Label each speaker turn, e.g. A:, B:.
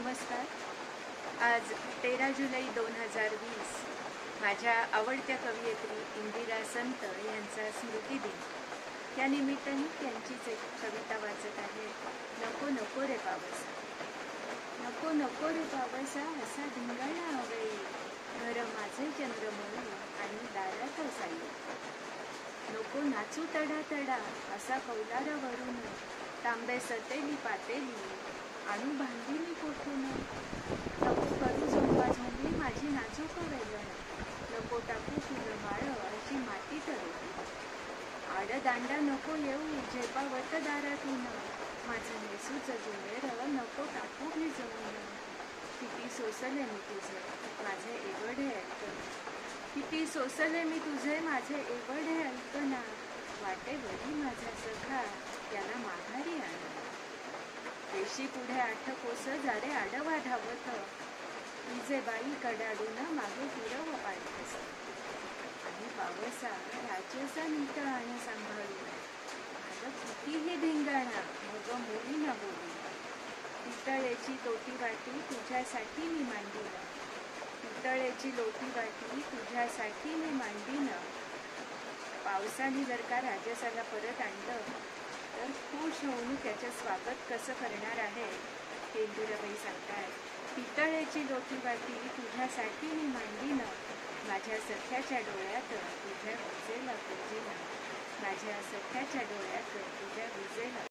A: नमस्कार. आज 13 जुलै 2020 माझ्या आवडत्या कवयित्री इंदिरा संत यांचा स्मृतिदिन. त्या निमित्ताने त्यांचीच एक कविता वाचत आहे. नको नको रे पावसा, नको नको रे पावसा, असा धिंगाणा अवेळी, घर माझे चंद्रमणी आणि दारात साई. नको नाचू तडा तडा, असा कौलारावरून, तांबे सतेली पातेली आणू भांडी मी कोठून. नको करू झोंबा झोंबी माझी नाजूक वेलण, नको टाकू फुलं माळ अशी माती तरोटी. आडदांडा नको येऊ झेपावत दारातून, माझं नेसूच जुवेर नको टाकू भिजवून. किती सोसले मी तुझे माझे एवढे ऐकना, किती सोसले मी तुझे माझे एवढे ऐकना. वाटेवरी माझा सखा त्याला माघारी आणा. वेशी पुढे 8 कोस जारे आडवा धावत, तुझे बाई कडाडून मागे फिरव पाडतस. आणि पावसा राजसा नीट आणि सांभाळून, माझं कितीही धिंगाणा मग मुली न बोलू. पितळेची लोटी वाटी तुझ्यासाठी मी मांडीन, पितळेची लोटी वाटी तुझ्यासाठी मी मांडीन. पावसाने जर का राजसाला परत आणलं तर खुश होऊन त्याचं स्वागत कसं करणार आहे हे इंदिराबाई सांगतात. पितळेची लोटी वाटी तुझ्यासाठी मी मांडीन, माझ्या सख्याच्या डोळ्यात तुझ्या विजेला पूजेन, माझ्या सख्याच्या डोळ्यात तुझ्या विजेला